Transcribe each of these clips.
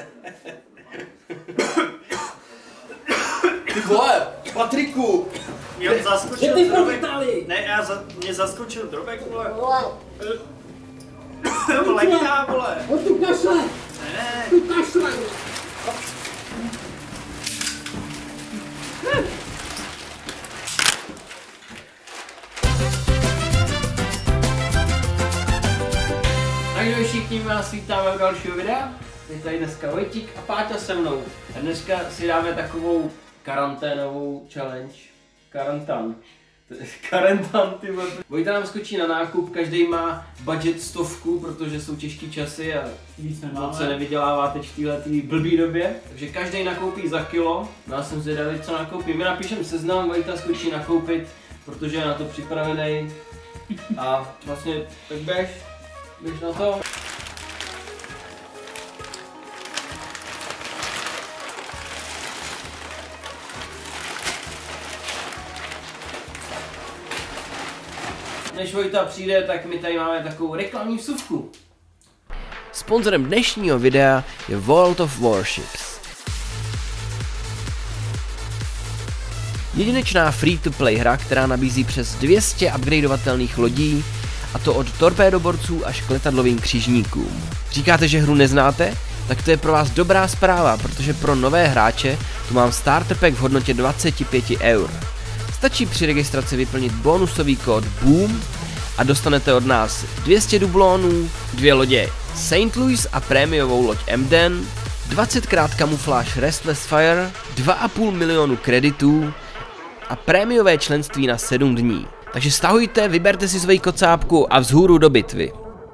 Ty vole, Patriku! Mě zaskočil drobek. Ne, mě zaskočil drobek, vole. Lekká, vole. On tu kašle. Ne. Tu kašle. Takže všichni vás vítáme u dalšího videa. Je tady dneska Vojtík a Páťa se mnou. A dneska si dáme takovou karanténovou challenge. Karantan, ty vole. Vojta nám skočí na nákup, každý má budget 100, protože jsou těžký časy a moc se nevydělává teď v této blbý době. Takže každý nakoupí za kilo. No, já jsem zvědavý, co nakoupí. My napíšeme seznam, Vojta skočí nakoupit, protože je na to připravený. A vlastně tak běž na to. Než Vojta přijde, tak my tady máme takovou reklamní vsuvku. Sponzorem dnešního videa je World of Warships. Jedinečná free-to-play hra, která nabízí přes 200 upgradeovatelných lodí, a to od torpédoborců až k letadlovým křižníkům. Říkáte, že hru neznáte? Tak to je pro vás dobrá zpráva, protože pro nové hráče tu mám starter pack v hodnotě 25 €. Stačí při registraci vyplnit bonusový kód BOOM a dostanete od nás 200 dublónů, 2 lodě St. Louis a prémiovou loď Emden, 20krát kamufláž Restless Fire, 2,5 milionu kreditů a prémiové členství na 7 dní. Takže stahujte, vyberte si svoji kocápku a vzhůru do bitvy.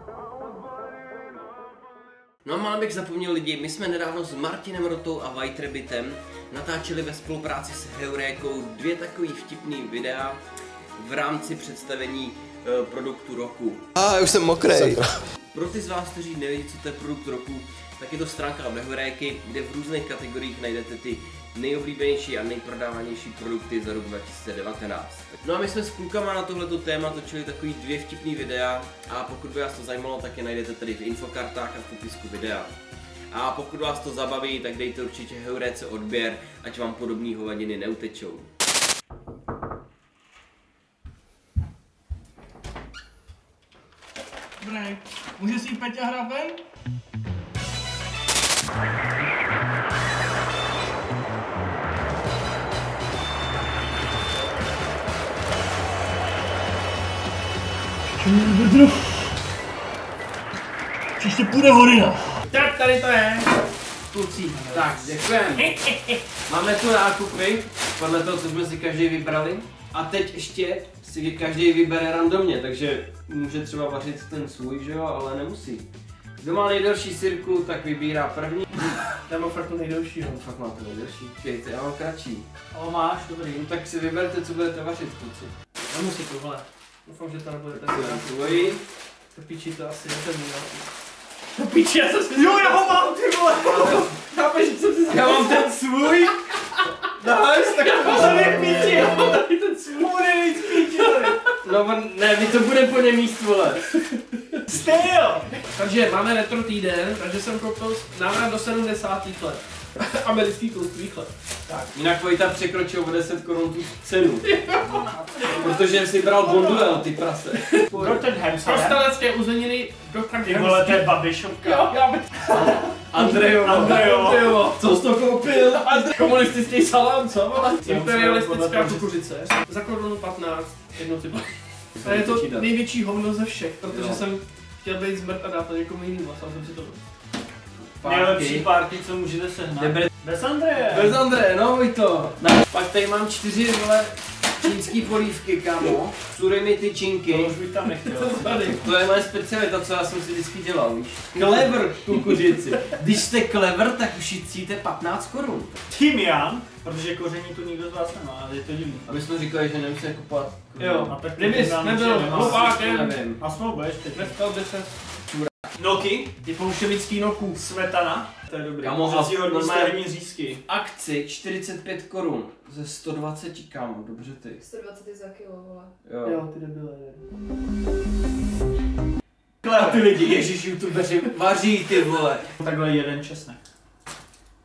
No a málem bych zapomněl lidi, my jsme nedávno s Martinem Rotou a White Rabbitem natáčeli ve spolupráci s Heurékou 2 takový vtipný videa v rámci představení produktu roku. Já už jsem mokrej. Pro ty z vás, kteří neví, co to je produkt roku, tak je to stránka Heuréky, kde v různých kategoriích najdete ty nejoblíbenější a nejprodávanější produkty za rok 2019. No a my jsme s klukama na tohleto téma točili takový 2 vtipný videa a pokud by vás to zajímalo, tak je najdete tady v infokartách a v popisku videa. A pokud vás to zabaví, tak dejte určitě Heuréce odběr, ať vám podobný hovadiny neutečou. Dobrý. Může si Peťa hrát ven? Příště půjde horina. Tak tady to je. Kluci, tak děkujeme. Máme tu nákupy, podle toho, co jsme si každý vybrali. A teď ještě si každý vybere randomně, takže může třeba vařit ten svůj, že jo, ale nemusí. Kdo má nejdelší sirku, tak vybírá první. Já mám fakt to nejdelší, no. Fakt máte nejdelší. Počkejte, já mám kratší. Ale máš, dobrý. No tak si vyberte, co budete vařit, kluci. Nemusí tohle. Doufám, že to nebude tak. Tak si dám tvoji. To píči to asi nepevný, no. To píči, já jsem si... Jo, já ho mám, ty vole! Chápeš, že jsem si... Já mám ten svůj. Nice, tak to tady píči, já mám tady ten svůj nejvíc píči tady. No ne, my to bude po něm jíst, vole. Styl! Takže máme retro týden, takže jsem koupil návrat do 70. let. Americký toastový chleb. Tak. Jinak Vojta překročil o 10 korun tu cenu. Protože si bral bonduel, ty prase. Prostalecké uzeniny do Ty vole, to je Babišovka. Jo, já bych... Andrejovo. Co jsi to koupil? Komunistický salám, co? Imperialistická kukuřice. Za korunu 15, jedno typu. A je to největší hovno ze všech, protože jsem chtěl být zmrt a dát to někomu jinému a sám jsem si to Nejlepší party, co můžete sehnat. Bez Andreje. Bez Andreje, no Vojto. Pak tady mám 4 vole čínský polívky, kámo. Sury mi tyčinky. To už bych tam nechtěl. To je moje specialita, co já jsem si vždycky dělal, víš. Clever kukuřici. Když jste clever, tak ušetříte 15 korun. Thymian, protože koření tu nikdo z vás nemá, ale je to divný. A my jsme říkali, že nemusíme kupovat. Jo, A tak kdybys nebyl hlupákem, nevím. a jsme budeš teď. nestal by se. Noky, Ty bolševický noků. smetana, to je dobrý. Kámo, Může si hodný normálně- starní řízky. Akci 45 korun ze 120, kámo, dobře ty. 120 je za kilo, vole. Jo, ty debile. A ty lidi, ježiš, youtubeři vaří, ty vole. Takhle jeden česnek.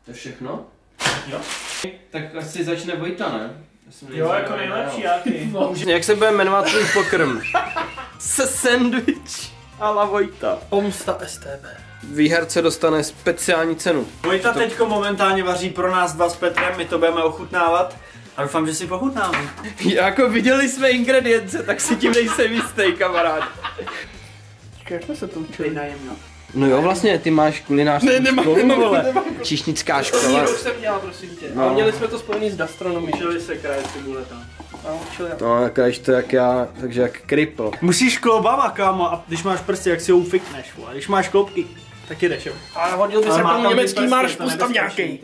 To je všechno? Jo. Tak asi začne Vojta, ne? Jo, jako nejlepší, jaký. Jak se bude jmenovat tvůj pokrm? Sandwich a la Vojta. Pomsta STB. Výherce dostane speciální cenu. Vojta teďko momentálně vaří pro nás dva s Petrem, my to budeme ochutnávat. A doufám, že si pochutnáme. Jako viděli jsme ingredience, tak si tím nejsem jistý, kamarád. Jak jsme se to učili? No jo, vlastně, ty máš kulinářskou školu, vole. Číšnická škola. Už jsem dělal, prosím tě. No. Ale měli jsme to spojený s gastronomií. Učili se krajet cibule tam. No, krajš to jak já, takže jak kripl. Musíš kloubama, kámo, a když máš prsty, jak si ho ufikneš, vole. Když máš kloubky, tak jdeš, jo. A hodil by se k tomu německý marš, pust tam nějaký.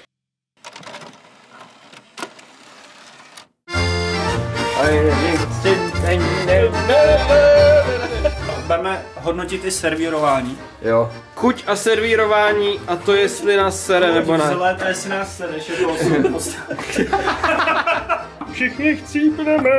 Budeme hodnotit i servírování. Jo. Chuť a servírování a to jestli nás sere nebo ne. Zelé, jestli nás sereš, je to 8 Všichni chcípneme.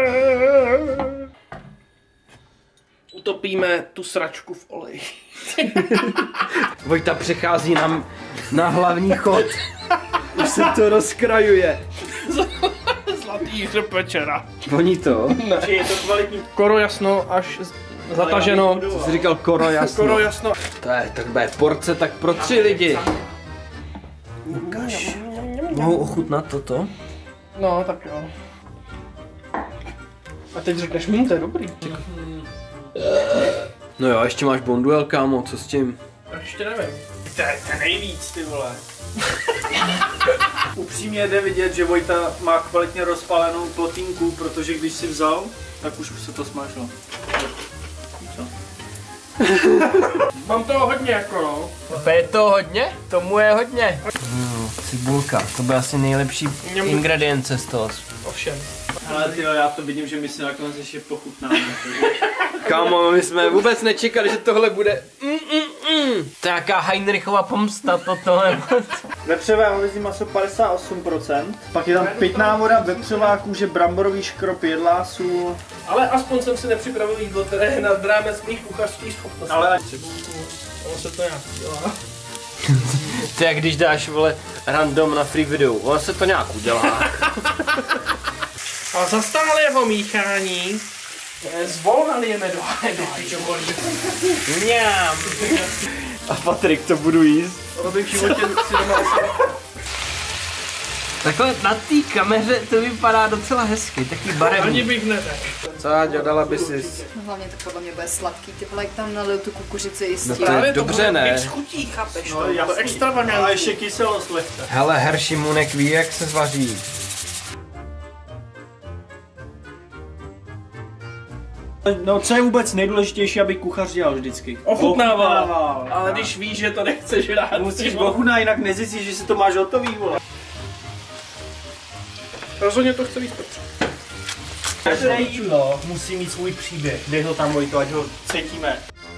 Utopíme tu sračku v oleji. Vojta přechází na hlavní chod. Už se to rozkrajuje. Zlatý hřepečera. Voní to? Či je to kvalitní. Koro jasno, až zataženo. Co jsi říkal koro jasno? Koro jasno. To je, tak bude porce tak pro 3 lidi. Ukaž. Mohu ochutnat toto? No, tak jo. A teď řekneš, to je dobrý. No jo, ještě máš bonduel, kámo, co s tím? Ještě nevím. To je nejvíc, ty vole. Upřímně jde vidět, že Vojta má kvalitně rozpálenou plotínku, protože když si vzal, tak už se to smažilo. Co? Mám toho hodně jako no. Je to hodně? Tomu je hodně. Cibulka, to byl asi nejlepší ingredience z toho. Ovšem. Ale tyjo, já to vidím, že my si nakonec ještě pochutnáme. Kámo, my jsme vůbec nečekali, že tohle bude. To je jaká Heinrichova pomsta toto. Vepřové hovězí maso 58%, pak je tam pitná voda, vepřová kůže, bramborový škrob, jedlá, sůl. Ale aspoň jsem si nepřipravil jídlo, které je nad rámec mých kuchařských schopností. Ale ono se to nějak dělá. To je jak když dáš, vole, random na free video, ono se to nějak udělá. A za stálého míchání zvolna lijeme do hajčovory. Mňam. A Patrik, to budu jíst. To bych v životě si doma asi... Takhle na té kameře to vypadá docela hezky, taky barevný. Ani bych neřekl. Co, dělala by si? No hlavně to podle mě bude sladký, ty vole, jak tam nalil tu kukuřici jistě. No to je dobře, ne? Mix chutí, chápeš no, to? jasný. To extravagantní. A ještě kyselost lehce. Hele, herr Šimunek ví, jak se zvaří. No co je vůbec nejdůležitější, aby kuchař dělal vždycky? Ochutnával. Ale když víš, že to nechceš rád. Musíš ochutnat, jinak nezjistíš, že si to máš hotový, vole. Rozhodně to chce víc Petře. Každé jídlo musí mít svůj příběh. Dej ho tam, Vojto, ať ho cítíme.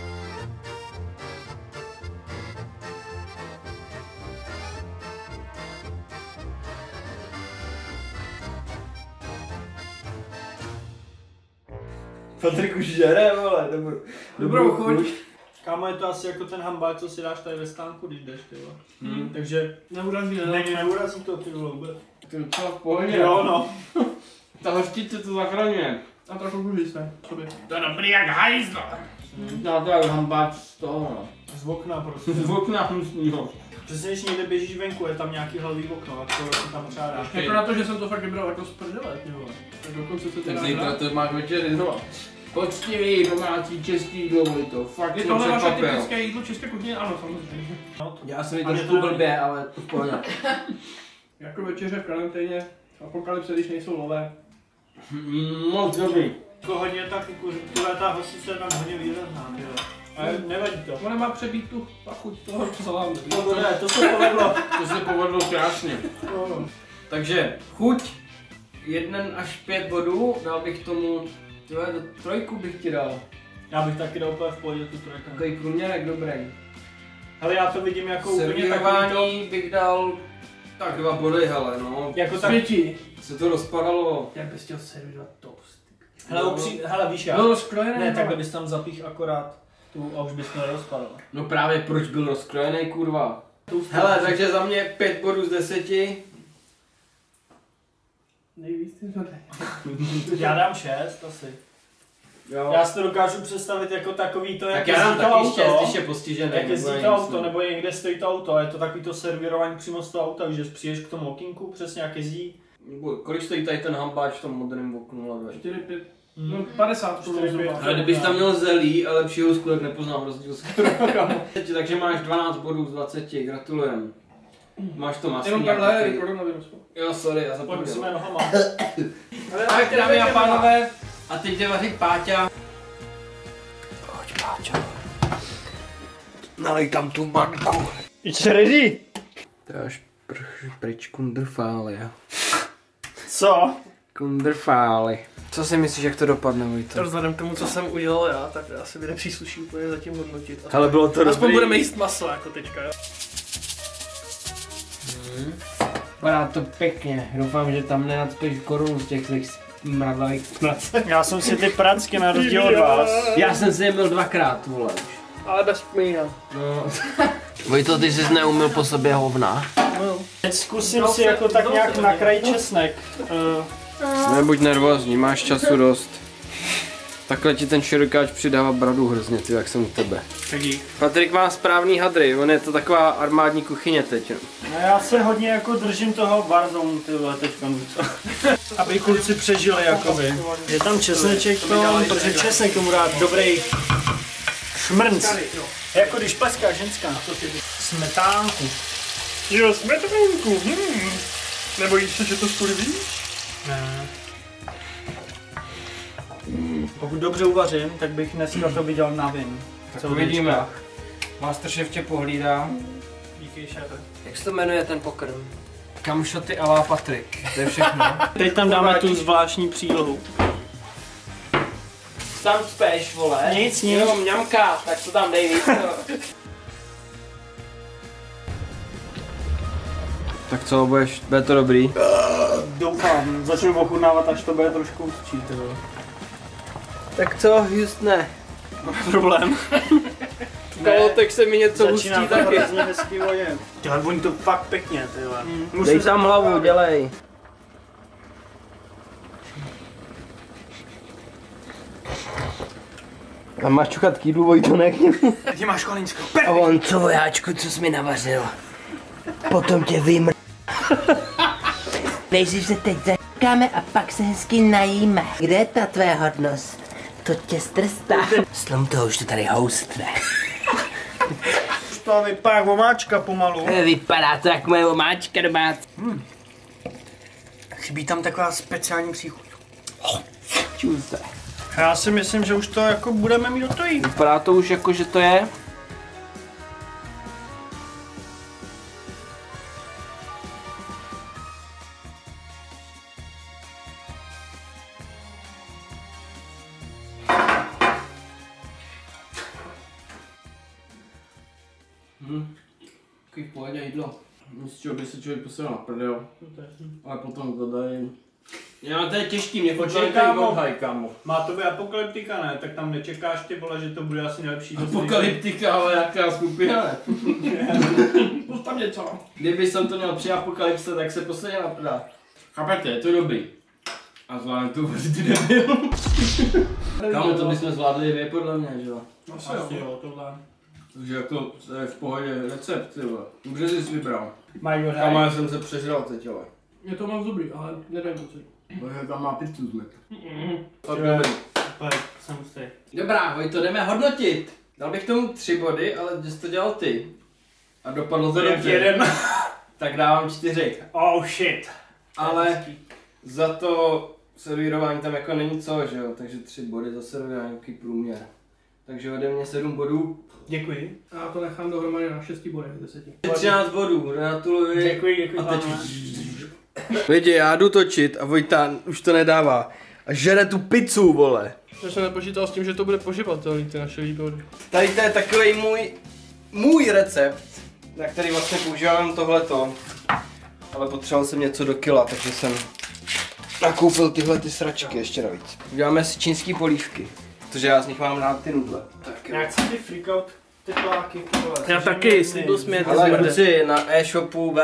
Patrik už žere, vole, dobrou chuť. Kámo, je to asi jako ten hambák, co si dáš tady ve stánku, když jdeš, ty vole. Takže Neurazí, neurazí to, ty vole, vůbec. To je docela v pohodě. Jo, no. Ta hořčice to zachraňuje. A trochu kužice. To je dobrý jak hajzl. Já to je hambáč z toho, no. Z okna prostě. Z okna hnusnýho. Přesně, když někde běžíš venku, je tam nějaký hlavý okno, a to tam třeba dáš. Jako na to, že jsem to fakt vybral jako z prdele, ty vole. Tak dokonce se Tak zítra to máš večeři znova. Poctivý domácí český jídlo, to fakt je tohle vaše typické jídlo české kuchyně? Ano, samozřejmě. Já jsem jí trošku blbě, ale to v pohodě. Jako večeře v karanténě, apokalypse, když nejsou lové. Moc dobrý. Jako hodně tak, tohle ta hosice je tam hodně výrazná, ty vole. Ale nevadí to. Ona má přebít tu chuť toho salámu. To se povedlo. To se povedlo krásně. No. Takže chuť 1 až 5 bodů, dal bych tomu, tyhle, 3 bych ti dal. Já bych taky dal úplně v pohodě tu 3. Takový průměrek dobrý. Hele, já to vidím jako úplně takový Servírování bych dal tak 2 body, hele, no. jako tak. Světí. Se to rozpadalo. Jak bys chtěl servírovat toast? Hele, víš jak? No rozkrojené. Ne, takhle bys tam zapích akorát tu a už bys měl rozpadl. No právě proč byl rozkrojený, kurva? Hele, takže za mě 5 bodů z 10. Nejvíc ty to Já dám 6 asi. Jo. Já si to dokážu představit jako takový to, jak Tak já dám jezdí to taky 6, auto. když je postižený. Jak jezdí nebo to nevím, auto, nebo někde stojí to auto, a je to takový to servírování přímo z toho auta, že přijdeš k tomu okýnku, přesně jak jezdí. Kolik stojí tady ten hambáč v tom modrém oknu? 4, 5, no 50 zhruba. Ale kdybys tam měl zelí a lepší housku, tak nepoznám rozdíl skoro. Takže máš 12 bodů z 20, gratulujem. Máš to masný. Jenom takhle je koronavirus. Jo, sorry, já zapomněl. Musíme nohama. Tak dámy a pánové, a teď jde vařit Páťa. Pojď Páťa. Nalej tam tu manku. It's ready! To je až pryč kundrfály. Co? Kundrfály. Co si myslíš, jak to dopadne, Vojto? Vzhledem k tomu, co jsem udělal já, tak asi mi nepřísluší úplně zatím hodnotit. Ale bylo to Aspoň dobrý. budeme jíst maso jako teďka, jo. Vypadá to pěkně, doufám, že tam nenacpeš korunu z těch smradlavých pracek. Já jsem si ty pracky na rozdíl od vás. Já jsem si je byl 2krát, vole. Ale bez kmína. No. Vojto, ty jsi neumil po sobě hovna? Teď zkusím si jako tak nějak nakrajit česnek. Nebuď nervózní, máš času dost. Takhle ti ten širokáč přidává bradu hrozně, ty, jak jsem u tebe. Patrik má správný hadry, on je to taková armádní kuchyně teď. No já se hodně jako držím toho Warzone, tyhle teďka. Aby kluci přežili jakoby. Je tam česneček to, protože česnek tomu dá dobrý šmrnc. Jako když pleská ženská. Smetánku. Jo, smetánku, Nebojíš se, že to skurví? Ne. Pokud dobře uvařím, tak bych dneska to viděl na vin. Tak uvidíme. Masterchef tě pohlídá. Díky, šéfe. Jak se to jmenuje ten pokrm? Kamšoty a la Patrik, to je všechno. Teď tam dáme tu zvláštní přílohu. Tam speš, vole. Nic. Jo, mňamka, tak to tam dej víc. Tak co, bude to dobrý? Doufám, začnu ochutnávat, až to bude trošku ustří. Tak co, Justne? Problém. Kalotek se mi něco Začíná hustí to taky. hrozně hezky vonět. Tyhle, voní to fakt pěkně, tyhle. Dej tam hlavu, dělej. A máš čuchat k jídlu, Vojto, ne? Ty máš kolínsko. A on, co vojáčku, co jsi mi navařil? Potom tě vymr... Nejdřív se teď zakáme a pak se hezky najíme. Kde je ta tvé hodnost? To tě strstá. Slom toho už to tady houstne. Už to vypadá jak omáčka pomalu. Vypadá to jak moje omáčka domácí. Chybí tam taková speciální příchuť. Čůze. Já si myslím, že už to jako budeme mít do toho jít. Vypadá to už jako, že to je. Takový v pohodě jídlo. Z čeho by se člověk posadil na prdel. Ale potom to dají. Já, to je těžký, mě Počkej, kámo. odhaj, kámo. Má to být apokalyptika, ne? Tak tam nečekáš ty vole, že to bude asi nejlepší. Apokalyptika, ale jaká skupina, ne? Plus tam něco. Kdyby jsem to měl při apokalypse, tak se posadil na prdel. Chápete, je to dobrý. A zvládne to ty nebyl. Kámo, to bychom zvládli vy podle mě, že jo? Asi jo, tohle. Takže jako to je v pohodě recept, ty vole. Dobře jsi vybral. Mají ho Kámo, já jsem se přežral teď, ale. Je to moc dobrý, ale nevím to si. Bože, tam má pizzu zmet. Tak Jo. dobrý. Jsem hustý. Dobrá, Vojto, jdeme hodnotit. Dal bych tomu 3 body, ale jsi to dělal ty. A dopadlo to dobře. Jeden. Tak dávám 4. Oh shit. Ale za to servírování tam jako není co, že jo? Takže 3 body za servírování, nějaký průměr. Takže ode mě 7 bodů. Děkuji. Já to nechám dohromady na 6 bodech z 10. 13 bodů, gratuluji. Děkuji. A teď Vidě, já jdu točit a Vojta už to nedává. A žere tu pizzu, vole. Já jsem nepočítal s tím, že to bude poživatelný, ty naše výbody. Tady to je takový můj recept, na který vlastně používám tohleto. Ale potřeboval jsem něco do kila, takže jsem nakoupil tyhle ty sračky ještě navíc. Uděláme si čínský polívky, protože já z nich mám rád ty nudle. Tak jo. Jak si ty freakout? Tepláky, Já taky, slíbil smět. Ale kluci, na e-shopu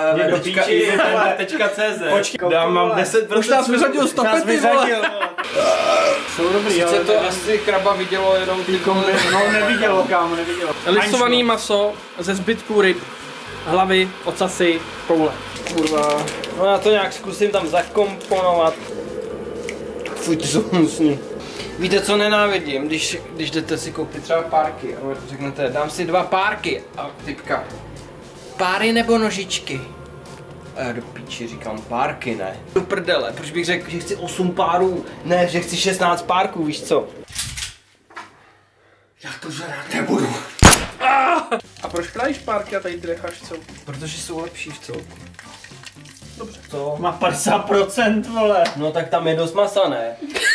www.cz dám mám 10%. Už nás vyřadil 105, ty vole. Jsou dobrý, Sice ale to asi kraba vidělo jenom ty no nevidělo, kámo, nevidělo. Lisovaný maso ze zbytků ryb, hlavy, ocasy, koule. kurva. No já to nějak zkusím tam zakomponovat. Fuj, to jsou hnusný. Víte, co nenávidím, když jdete si koupit třeba párky a řeknete, dám si 2 párky a typka. Páry nebo nožičky? A já do píči říkám párky, ne. Do prdele, proč bych řekl, že chci 8 párů, ne, že chci 16 párků, víš co? Já to žrát nebudu. A proč krájíš párky a tady drecháš co? Protože jsou lepší v celku. Dobře. Co? Má 50%, vole. No tak tam je dost masa, ne?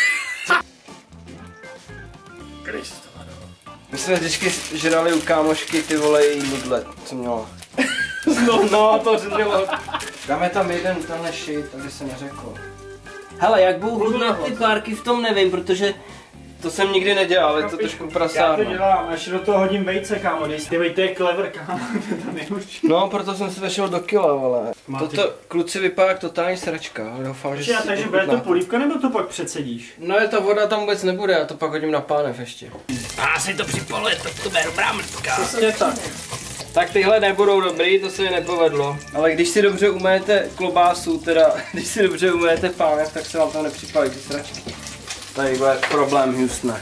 My jsme vždycky žrali u kámošky ty vole její nudle, co měla. No, to řešilo. Dáme tam jeden tenhle shit, aby se neřeklo. Hele, jak budou chutnat ty párky, v tom nevím, protože to jsem nikdy nedělal, ale to trošku Já to prasárno. dělám, až do toho hodím vejce, kámo, ty vejte je clever, kámo, to nejhorší. No, proto jsem se vešel do kila, vole. Toto kluci vypadá jak totální sračka, ale doufám, že si Takže bude to polívka, nebo to pak předsedíš? No je ta voda tam vůbec nebude, já to pak hodím na pánev ještě. Si to připaluje, to bude dobrá mrtka. Přesně tak. Tak tyhle nebudou dobrý, to se mi nepovedlo. Ale když si dobře umejete klobásu, teda když si dobře umejete pánev, tak se vám tam nepřipálí ty sračky. Tady bude problém, Houstone.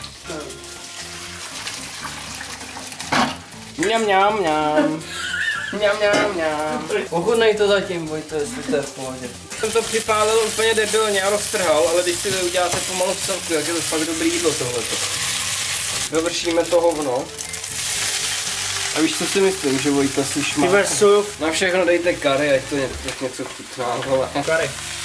Mňam, mňam, mňam. Mňam, mňam, mňam. Ochutnej to zatím, Vojto, jestli to je v pohodě. Jsem to připálil úplně debilně a roztrhal, ale když si to uděláte pomalu v celku, jak je to fakt dobrý jídlo tohleto. Dovršíme to hovno. A víš, co si myslím, že Vojta si šmá. Na všechno dejte kary, ať to něco chutná, vole. Kary.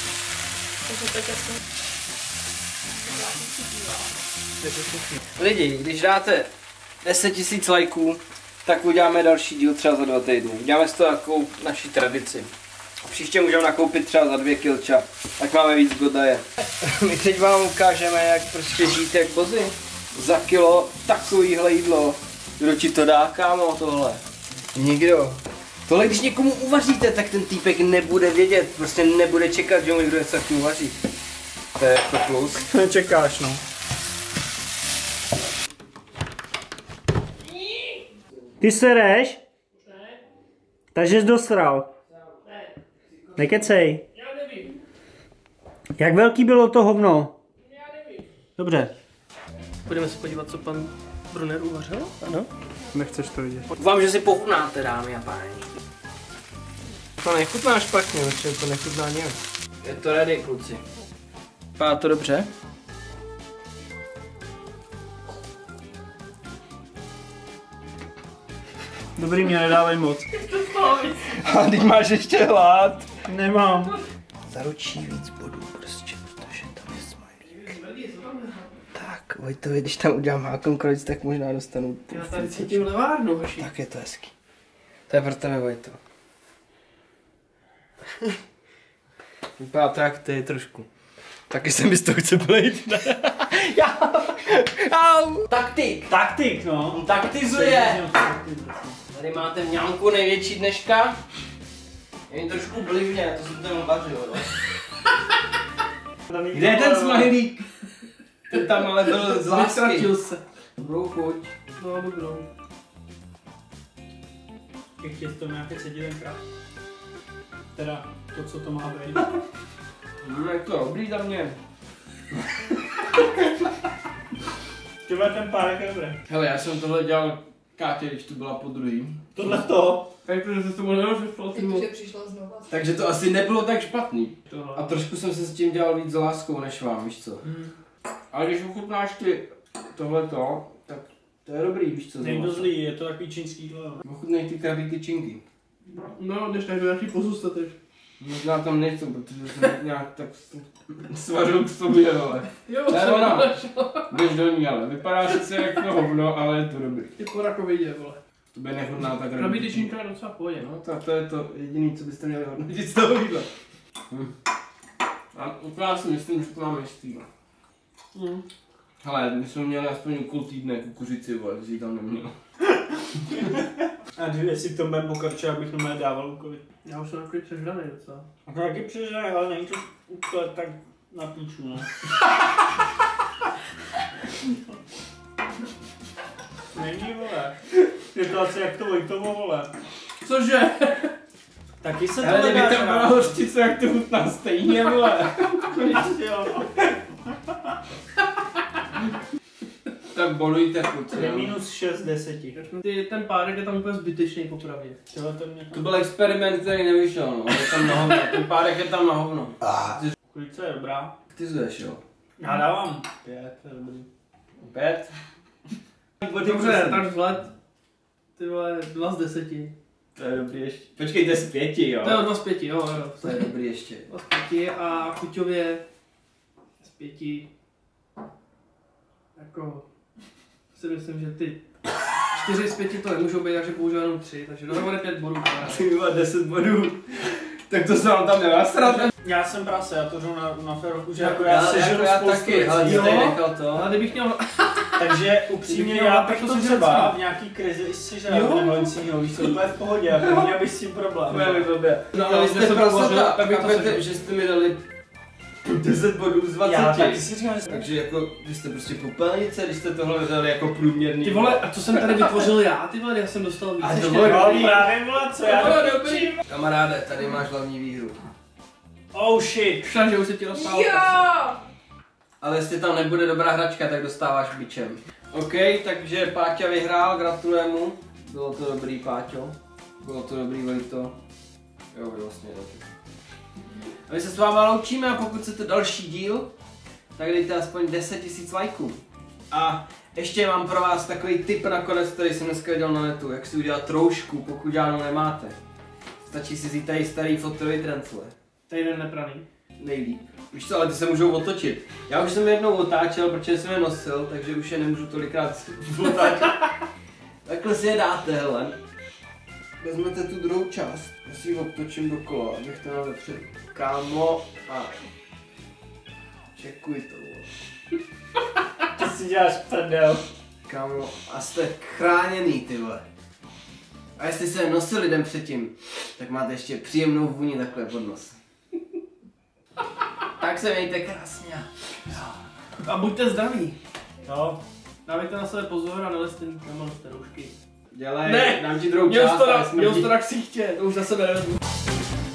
Lidi, když dáte 10 000 lajků, tak uděláme další díl třeba za 2 týdny. Uděláme si to takovou naší tradici. Příště můžeme nakoupit třeba za 2 kilča, tak máme víc godaje. My teď vám ukážeme, jak prostě žít jak bozy. Za kilo takovýhle jídlo. Kdo ti to dá, kámo, tohle? Nikdo. Tohle, když někomu uvaříte, tak ten týpek nebude vědět, prostě nebude čekat, že mu někdo něco taky uvaří. To je to plus. Nečekáš, no. Ty sereš? Takže jsi dosral. Nekecej. Já nevím. Jak velký bylo to hovno? Já nevím. Dobře. Budeme se podívat, co pan Brunner uvařil? Ano. Nechceš to vidět. Vám, že si pochutnáte, dámy a páni. To nechutná špatně, protože to nechutná nějak. Je to ready, kluci. Vypadá to dobře? Dobrý, mě nedávej moc. A teď máš ještě hlad. Nemám. Zaručí víc bodů prostě, protože tam je smajlík. Tak, Vojtovi, když tam udělám hákonkrojc, tak možná dostanu. Já tady cítím levárnu, hoši. Tak je to hezký. To je pro tebe, Vojto. Vypadá to jak ty trošku. Taky se mi z toho chce plejt. Taktik, no. Taktizuje. Tady máte mňamku největší dneška. Je mi trošku blivně, to jsem tam vařil. Kde je ten smajlík? Ten tam ale byl z lásky. Vytratil se. Dobrou chuť. No, dobrou. Ještě to nějaké sedí tenkrát. Teda to, co to má být. Je to dobrý za mě. Tyhle ten párek je dobrý. Hele, já jsem tohle dělal Kátě, když tu byla po druhý. Tohle to. Takže se tomu nerozešlo. Jakože přišla znova. Takže to asi nebylo tak špatný. Tohle. A trošku jsem se s tím dělal víc s láskou než vám, víš co. Ale když ochutnáš ty tohleto, tak to je dobrý, víš co. Není to zlý, je to takový čínský jídlo. Ochutnej ty krabí tyčinky. No, když tak do nějaký pozůstateš. Možná tam nejsou, protože jsem nějak tak svařil k sobě, ale. Jo, Ne, co no, no. našel. Jdeš do ní, ale vypadá sice jako hovno, ale je to dobrý. Ty po rakovině, vole. To by nechutná tak Krabí tyčinka je docela v pohodě, no. No tak to je to jediné, co byste měli hodnotit z toho jídla. A já si myslím, že to máme jistý. Hele, my jsme měli aspoň úkol týdne kukuřici, vole, že ji tam neměl. A jestli v tom budeme pokračovat, abych normálně dával Lukovi. Já už jsem takový přežraný docela. A to taky přežraný, ale není to úplně tak na píču, no. Není, vole. Je to asi jak to Vojtovo, vole. Cože? Taky se to Ale kdyby nedá tam byla žrát. hořčice, jak to chutná stejně, vole. Jo, no. Tak bolujte, kluci. Je minus 6 z 10. Ten párek je tam úplně zbytečný popravdě. To byl experiment, který nevyšel, no. Je tam na hovno. Ten párek je tam na hovno. Kulice je dobrá. Ty zveš, jo. Já dávám 5, to je dobrý. 5. Dobře, tak vzhled. Ty vole, 2 z 10. To je dobrý ještě. Počkejte, z 5, jo. To je 2 z 5, jo. To je dobrý ještě. 2 z 5 a chuťově z 5. Jako si myslím, že ty 4 z 5 to nemůžou být, takže použiju jenom 3, takže dohromady 5 bodů. Ty vole, 10 bodů. Tak to se vám tam nevásrat. Já jsem prase, já to jdu na férovku, že jako Já sežeru já spoustu taky, věcí. ale ty Jo. tady nechal to. Ale kdybych měl... Takže upřímně Kdybych měl já tak bych to to sežrat třeba sám. v nějaký krizi i Jo. sežral nebo něco jiného, víš co, úplně v pohodě, jako neměl bych s tím problém. Bude mi blbě. No ale Jo, vy jste když jsem prasata, uvažil, tak bych to chápete, sežral. že jste mi dali 10 bodů z 20. Já taky si říkám, že Takže jako, vy jste prostě popelnice, když jste tohle vydali jako průměrný. Ty vole, a co jsem tady vytvořil já, ty vole, já jsem dostal víc. A to ještě. bylo dobrý, já nevím, vole, co já bylo to dobrý. Kamaráde, tady máš hlavní výhru. Oh shit. Šla, že už se ti dostal. Ale jestli tam nebude dobrá hračka, tak dostáváš bičem. OK, takže Páťa vyhrál, gratuluji mu. Bylo to dobrý, Páťo. Bylo to dobrý, Vojto. Jo, vy vlastně taky. A my se s váma loučíme a pokud chcete další díl, tak dejte aspoň 10 000 lajků. A ještě mám pro vás takový tip nakonec, který jsem dneska viděl na netu, jak si udělat troušku, pokud žádnou nemáte. Stačí si vzít tady starý fotový trencle. Tady jeden nepraný. Nejlíp. Víš co, ale ty se můžou otočit. Já už jsem jednou otáčel, protože jsem je nosil, takže už je nemůžu tolikrát otáčet. Takhle si je dáte, hele. Vezmete tu druhou část, já si ji obtočím dokola, abych to měl vepředu. Kámo, a čekuj to, vole. Ty si děláš prdel. Kámo, a jste chráněný, ty vole. A jestli se nosil lidem předtím, tak máte ještě příjemnou vůni takhle pod nos. Tak se mějte krásně. A buďte zdraví. Jo. Dávejte na sebe pozor a nelezte na roušky. Dělej, Ne, dám ti druhou část, ale Měl smrdí. jsi to na ksichtě, to už za sebe nevezmu.